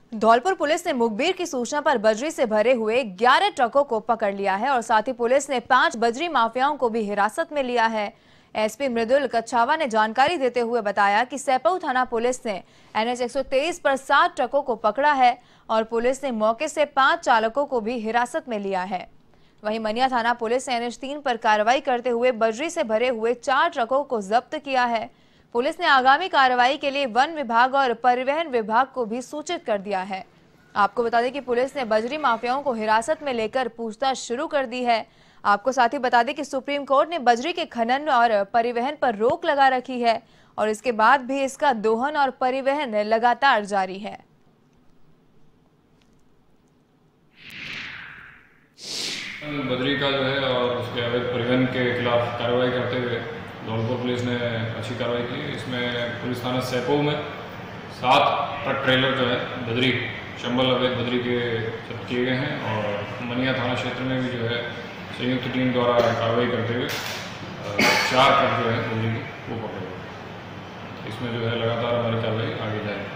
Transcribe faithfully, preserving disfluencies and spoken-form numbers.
Dholpur police ने मुखबिर की सूचना पर बजरी से भरे हुए ग्यारह ट्रकों को पकड़ लिया है और साथ ही पुलिस ने पांच बजरी माफियाओं को भी हिरासत में लिया है। एसपी मृदुल कच्छावा ने जानकारी देते हुए बताया कि सैपऊ थाना पुलिस ने एनएच एक सौ तेईस पर सात ट्रकों को पकड़ा है और पुलिस ने मौके से पांच चालकों को भी हिरासत में लिया है। वहीं मनिया थाना पुलिस ने एनएच तीन पर कार्रवाई करते हुए बजरी से भरे हुए चार ट्रकों को जब्त किया है। पुलिस ने आगामी कार्रवाई के लिए वन विभाग और परिवहन विभाग को भी सूचित कर दिया है। आपको बता दें कि पुलिस ने बजरी माफियाओं को हिरासत में लेकर पूछताछ शुरू कर दी है। आपको साथ ही बता दें कि सुप्रीम कोर्ट ने बजरी के खनन और परिवहन पर रोक लगा रखी है और इसके बाद भी इसका दोहन और परिवहन लगातार जारी है। बजरी का जो है और उसके अवैध परिवहन के खिलाफ कार्रवाई करते हुए धौलपुर पुलिस ने अच्छी कार्रवाई की। इसमें पुलिस थाना सैपऊ में सात ट्रक ट्रेलर जो है बजरी चंबल अवैध बजरी के जब्त किए गए हैं और मनिया थाना क्षेत्र में भी जो है संयुक्त टीम द्वारा कार्रवाई करते हुए चार ट्रक जो है बजरी की वो पकड़े गए। इसमें जो है लगातार हमारी कार्रवाई आगे जाएगी।